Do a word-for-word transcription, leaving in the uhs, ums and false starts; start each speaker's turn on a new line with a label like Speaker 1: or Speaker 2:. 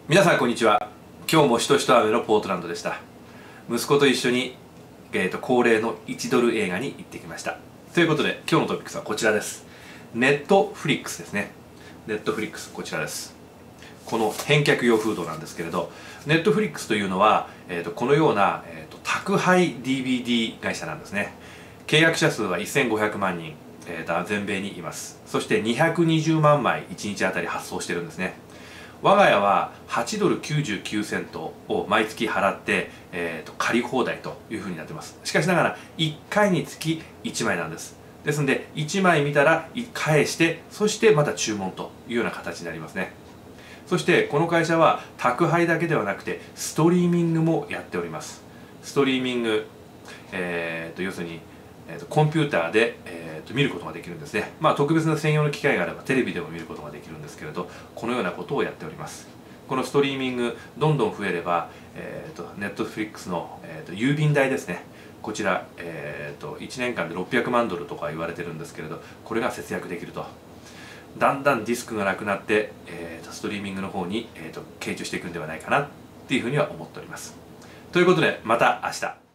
Speaker 1: 皆さんこんにちは。今日もしとしと雨のポートランドでした。息子と一緒に、えー、と恒例のいちドル映画に行ってきました。ということで今日のトピックスはこちらです。ネットフリックスですね。ネットフリックスこちらです。この返却用フードなんですけれど、ネットフリックスというのは、えー、とこのような、えー、と宅配 ディーブイディー 会社なんですね。契約者数はせんごひゃくまんにん、えー、と全米にいます。そしてにひゃくにじゅうまんまいいちにちあたり発送してるんですね。我が家ははちドルきゅうじゅうきゅうセントを毎月払って、えー、と借り放題というふうになってます。しかしながらいっかいにつきいちまいなんです。ですのでいちまい見たら返して、そしてまた注文というような形になりますね。そしてこの会社は宅配だけではなくてストリーミングもやっております。ストリーミング、えー、と要するにえー、とコンピューターで、えー、と見ることができるんですね。まあ特別な専用の機械があればテレビでも見ることができるんですけれど、このようなことをやっております。このストリーミングどんどん増えれば、えー、とネットフリックスの、えー、と郵便代ですね、こちら、えー、といちねんかんでろっぴゃくまんドルとか言われてるんですけれど、これが節約できると。だんだんディスクがなくなって、えー、とストリーミングの方に、えー、と傾注していくんではないかなっていうふうには思っております。ということでまた明日。